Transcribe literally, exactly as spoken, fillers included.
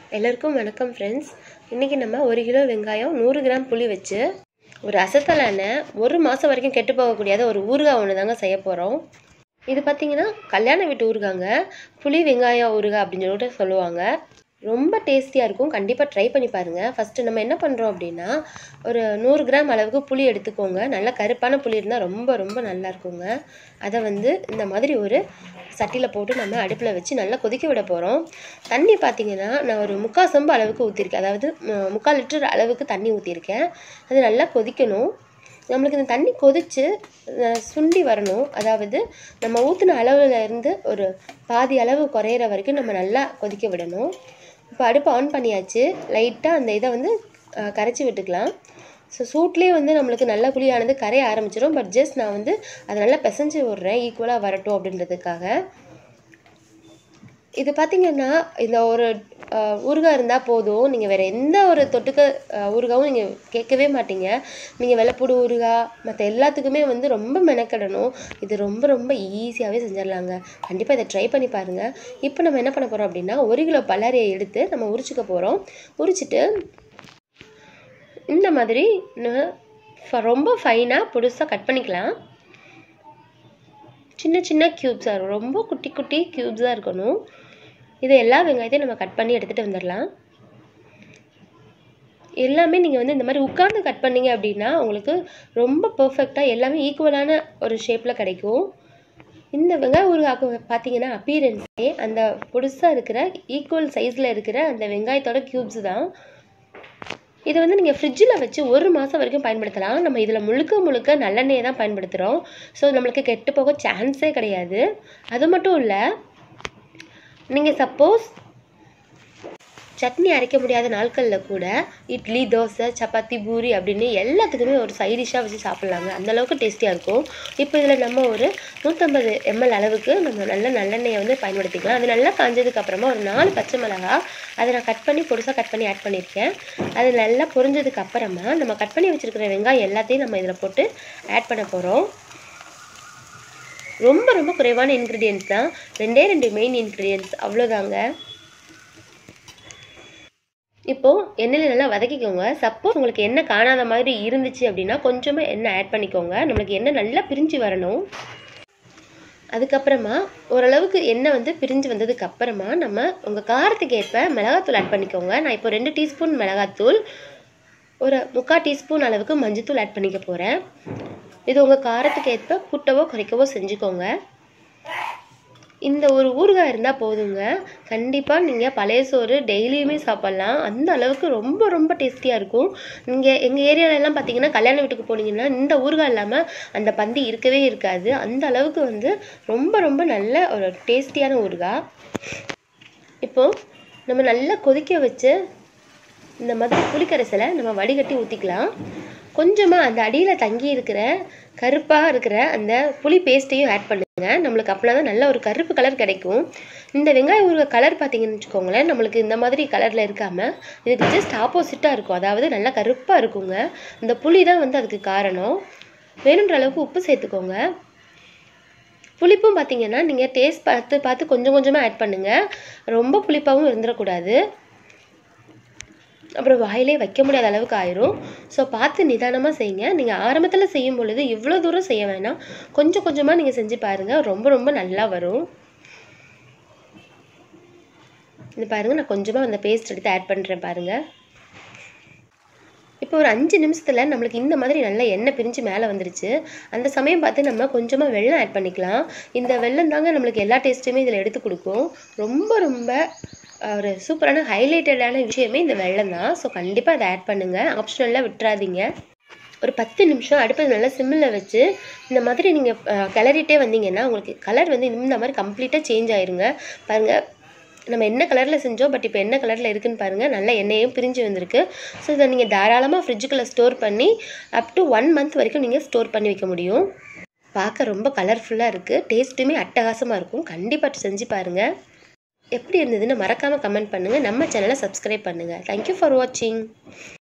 எல்லாருக்கும் வணக்கம் ஃப்ரெண்ட்ஸ். இன்றைக்கி நம்ம ஒரு கிலோ வெங்காயம் நூறு கிராம் புளி வச்சு ஒரு அசத்தலான ஒரு மாதம் வரைக்கும் கெட்டு போகக்கூடியாத ஒரு ஊறுகாய் ஒன்று தாங்க செய்ய போகிறோம். இது பார்த்திங்கன்னா கல்யாண வீட்டு ஊறுகாங்க, புளி வெங்காயம் ஊறுகாய் அப்படின்னு சொல்லிட்டு சொல்லுவாங்க. ரொம்ப டேஸ்டியாக இருக்கும். கண்டிப்பாக ட்ரை பண்ணி பாருங்கள். ஃபஸ்ட்டு நம்ம என்ன பண்ணுறோம் அப்படின்னா, ஒரு நூறு கிராம் அளவுக்கு புளி எடுத்துக்கோங்க. நல்லா கருப்பான புளி இருந்தால் ரொம்ப ரொம்ப நல்லா இருக்குங்க. அதை வந்து இந்த மாதிரி ஒரு சட்டியில் போட்டு நம்ம அடுப்பில் வச்சு நல்லா கொதிக்க விட போகிறோம். தண்ணி பார்த்திங்கன்னா நான் ஒரு முக்கால் சொம்பு அளவுக்கு ஊற்றிருக்கேன். அதாவது முக்கால் லிட்டர் அளவுக்கு தண்ணி ஊற்றிருக்கேன். அது நல்லா கொதிக்கணும். நம்மளுக்கு இந்த தண்ணி கொதித்து சுண்டி வரணும். அதாவது நம்ம ஊற்றின அளவில் இருந்து ஒரு பாதி அளவு குறையிற வரைக்கும் நம்ம நல்லா கொதிக்க விடணும். இப்போ அடுப்பு ஆன் பண்ணியாச்சு. லைட்டாக அந்த இதை வந்து கரைச்சி விட்டுக்கலாம். ஸோ சூட்லேயே வந்து நம்மளுக்கு நல்ல புளியானது கரைய ஆரம்பிச்சிடும். பட் ஜஸ்ட் நான் வந்து அதை நல்லா பிசைஞ்சு விட்றேன், ஈக்குவலாக வரட்டும் அப்படின்றதுக்காக. இது பார்த்திங்கன்னா இந்த ஒரு ஊறுகாய் இருந்தால் போதும். நீங்கள் வேறு எந்த ஒரு தொட்டுக்க ஊறுகாவும் நீங்கள் கேட்கவே மாட்டீங்க. நீங்கள் வெள்ளைப்பூடு ஊறுகாய் மற்ற எல்லாத்துக்குமே வந்து ரொம்ப மெனக்கிடணும். இது ரொம்ப ரொம்ப ஈஸியாகவே செஞ்சிடலாங்க. கண்டிப்பாக இதை ட்ரை பண்ணி பாருங்கள். இப்போ நம்ம என்ன பண்ண போகிறோம் அப்படின்னா, ஒரு கிலோ பல்லாரியை எடுத்து நம்ம உரிச்சிக்க போகிறோம். உரிச்சிட்டு இந்த மாதிரி ரொம்ப ஃபைனாக புதுசாக கட் பண்ணிக்கலாம். சின்ன சின்ன க்யூப்ஸாக இருக்கும், ரொம்ப குட்டி குட்டி க்யூப்ஸாக இருக்கணும். இதை எல்லா வெங்காயத்தையும் நம்ம கட் பண்ணி எடுத்துகிட்டு வந்துடலாம். எல்லாமே நீங்கள் வந்து இந்த மாதிரி உட்கார்ந்து கட் பண்ணிங்க அப்படின்னா உங்களுக்கு ரொம்ப பர்ஃபெக்டாக எல்லாமே ஈக்குவலான ஒரு ஷேப்பில் கிடைக்கும். இந்த வெங்காய ஊறுகாய்க்கு பார்த்தீங்கன்னா அப்பீரன்ஸே அந்த புதுசாக இருக்கிற ஈக்குவல் சைஸில் இருக்கிற அந்த வெங்காயத்தோட க்யூப்ஸ் தான். இதை வந்து நீங்கள் ஃப்ரிட்ஜில் வச்சு ஒரு மாதம் வரைக்கும் பயன்படுத்தலாம். நம்ம இதில் முழுக்க முழுக்க நல்லெண்ணெயை தான் பயன்படுத்துகிறோம். ஸோ நம்மளுக்கு கெட்டு போக சான்ஸே கிடையாது. அது மட்டும் இல்லை, நீங்கள் சப்போஸ் சட்னி அரைக்க முடியாத நாட்களில் கூட இட்லி, தோசை, சப்பாத்தி, பூரி அப்படின்னு எல்லாத்துக்குமே ஒரு சைடிஷாக வச்சு சாப்பிட்லாங்க. அந்தளவுக்கு டேஸ்டியாக இருக்கும். இப்போ இதில் நம்ம ஒரு நூற்றம்பது எம்எல் அளவுக்கு நம்ம நல்ல நல்லெண்ணெயை வந்து பயன்படுத்திக்கலாம். அது நல்லா காஞ்சதுக்கப்புறமா ஒரு நாலு பச்சை மிளகா அதை நான் கட் பண்ணி பொடிசாக கட் பண்ணி ஆட் பண்ணியிருக்கேன். அது நல்லா பொரிஞ்சதுக்கு அப்புறமா நம்ம கட் பண்ணி வச்சுருக்கிற வெங்காயம் எல்லாத்தையும் நம்ம இதில் போட்டு ஆட் பண்ண போகிறோம். ரொம்ப ரொம்ப குறைவான இன்க்ரீடியன்ஸ் தான், ரெண்டே ரெண்டு மெயின் இன்க்ரீடியன்ஸ், அவ்வளோதாங்க. இப்போது எண்ணெயில் நல்லா வதக்கிக்கோங்க. சப்போஸ் உங்களுக்கு எண்ணெய் காணாத மாதிரி இருந்துச்சு அப்படின்னா கொஞ்சமாக எண்ணெய் ஆட் பண்ணிக்கோங்க. நம்மளுக்கு எண்ணெய் நல்லா பிரிஞ்சு வரணும். அதுக்கப்புறமா ஓரளவுக்கு எண்ணெய் வந்து பிரிஞ்சு வந்ததுக்கு அப்புறமா நம்ம உங்கள் காரத்துக்கு ஏற்ப மிளகாத்தூள் ஆட் பண்ணிக்கோங்க. நான் இப்போ ரெண்டு டீஸ்பூன் மிளகாத்தூள், ஒரு முக்கால் டீஸ்பூன் அளவுக்கு மஞ்சத்தூள் ஆட் பண்ணிக்க போகிறேன். இது உங்கள் காரத்துக்கு ஏற்ப கூட்டவோ குறைக்கவோ செஞ்சுக்கோங்க. இந்த ஒரு ஊறுகாய் இருந்தால் போதுங்க. கண்டிப்பாக நீங்கள் பழைய சோறு டெய்லியுமே சாப்பிட்லாம். அந்த அளவுக்கு ரொம்ப ரொம்ப டேஸ்டியாக இருக்கும். நீங்கள் எங்கள் ஏரியாவிலலாம் பார்த்தீங்கன்னா கல்யாண வீட்டுக்கு போனீங்கன்னா இந்த ஊறுகாய் இல்லாமல் அந்த பந்தி இருக்கவே இருக்காது. அந்த அளவுக்கு வந்து ரொம்ப ரொம்ப நல்ல ஒரு டேஸ்டியான ஊறுகாய். இப்போது நம்ம நல்லா கொதிக்க வச்சு இந்த மாதிரி புளிக்கரைசலை நம்ம வடிகட்டி ஊற்றிக்கலாம். கொஞ்சமாக அந்த அடியில் தங்கி இருக்கிற கருப்பாக இருக்கிற அந்த புளி பேஸ்ட்டையும் ஆட் பண்ணுங்க. நம்மளுக்கு அப்படின்னா தான் நல்ல ஒரு கருப்பு கலர் கிடைக்கும். இந்த வெங்காய ஊறுகாய் கலர் பார்த்தீங்கன்னு வச்சுக்கோங்களேன், நம்மளுக்கு இந்த மாதிரி கலரில் இருக்காமல் இதுக்கு ஜஸ்ட் ஆப்போசிட்டாக இருக்கும். அதாவது நல்லா கருப்பாக இருக்குங்க. இந்த புளி தான் வந்து அதுக்கு காரணம். வேணுன்ற அளவுக்கு உப்பு சேர்த்துக்கோங்க. புளிப்பும் பார்த்தீங்கன்னா நீங்கள் டேஸ்ட் பார்த்து பார்த்து கொஞ்சம் கொஞ்சமாக ஆட் பண்ணுங்கள். ரொம்ப புளிப்பாகவும் இருந்துடக்கூடாது, அப்புறம் வாயிலே வைக்க முடியாத அளவுக்கு ஆயிரும். ஸோ பார்த்து நிதானமாக செய்யுங்க. நீங்கள் ஆரம்பத்தில் செய்யும் பொழுது இவ்வளோ தூரம் செய்ய வேணாம், கொஞ்சம் கொஞ்சமாக நீங்கள் செஞ்சு பாருங்கள், ரொம்ப ரொம்ப நல்லா வரும். இது பாருங்கள், நான் கொஞ்சமாக அந்த பேஸ்ட் எடுத்து ஆட் பண்ணுறேன் பாருங்கள். இப்போ ஒரு அஞ்சு நிமிஷத்தில் நம்மளுக்கு இந்த மாதிரி நல்லா எண்ணெய் பிரிஞ்சு மேலே வந்துருச்சு. அந்த சமயம் பார்த்து நம்ம கொஞ்சமாக வெல்லம் ஆட் பண்ணிக்கலாம். இந்த வெல்லம் தாங்க நம்மளுக்கு எல்லா டேஸ்ட்டுமே இதில் எடுத்து கொடுக்கும். ரொம்ப ரொம்ப ஒரு சூப்பரான ஹைலைட்டடான விஷயமே இந்த வெல்லம் தான். ஸோ கண்டிப்பாக அதை ஆட் பண்ணுங்கள், ஆப்ஷனலாக விட்டுறாதீங்க. ஒரு பத்து நிமிஷம் அடுப்பை நல்லா சிம்மில் வச்சு இந்த மாதிரி நீங்கள் கிளறிட்டே வந்தீங்கன்னா உங்களுக்கு கலர் வந்து இந்த மாதிரி கம்ப்ளீட்டாக சேஞ்ச் ஆயிருங்க. பாருங்கள், நம்ம என்ன கலரில் செஞ்சோம், பட் இப்போ என்ன கலரில் இருக்குதுன்னு பாருங்கள். நல்லா எண்ணெயும் பிரிஞ்சு வந்திருக்கு. ஸோ இதை நீங்கள் தாராளமாக ஃப்ரிட்ஜுக்குள்ளே ஸ்டோர் பண்ணி அப் டு ஒன் மந்த் வரைக்கும் நீங்கள் ஸ்டோர் பண்ணி வைக்க முடியும். பார்க்க ரொம்ப கலர்ஃபுல்லாக இருக்குது, டேஸ்ட்டுமே அட்டகாசமாக இருக்கும். கண்டிப்பாக செஞ்சு பாருங்கள். எப்படி இருந்ததுன்னு மறக்காமல் கமெண்ட் பண்ணுங்கள். நம்ம சேனலை சப்ஸ்கிரைப் பண்ணுங்கள். தேங்க்யூ ஃபார் வாட்சிங்.